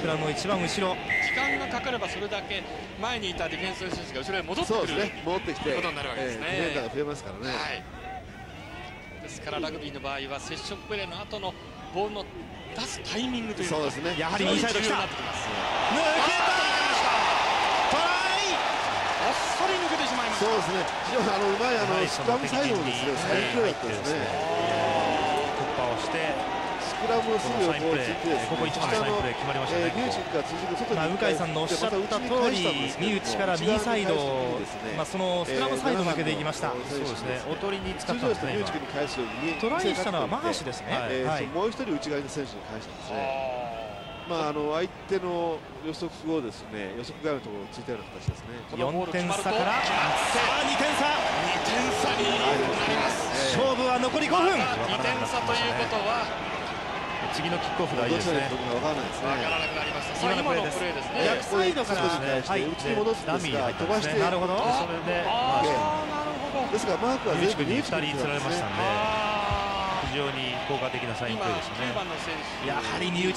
クラムの一番後ろ。 時間がかかればそれだけ前にいたディフェンスの選手が後ろへ戻ってくる、 そうですね、戻ってきてことになるわけですね。 ディフェンダーが増えますからね。 はい、ですからラグビーの場合は接触プレーの後のボールの出すタイミングというのがそうですね、 やはり右サイド来た。抜けた。トライ。 あっさり抜けてしまいました。 そうですね、非常にうまいスクラムサイドもですね、最強だったですね。 突破をして。 スクラムのすぐ横をついてですね、 ここ一番のサインプレー決まりましたね。 リュウジンから続く外に向井さんのおっしゃった通り、三内から右サイド、そのスクラムサイド抜けていきました。そうですね。おとりに使ったんですね。トライしたのはマハシですね。 もう一人内側の選手に返したんですね。相手の予測をですね、予測外のところをついたような形ですね。 4点差から、さあ2点差。 2点差になります。 勝負は残り5分。 2点差ということは。 次のキックオフ大事ですね。 わからないですね。 わからなくなりました。今のプレーですね。 逆サイドから内に戻すんですが、飛ばして、 なるほど。それで、 ですがマークは全部 2人釣られましたんで、非常に効果的なサインプレーですね。 今の9番の選手、 やはり身内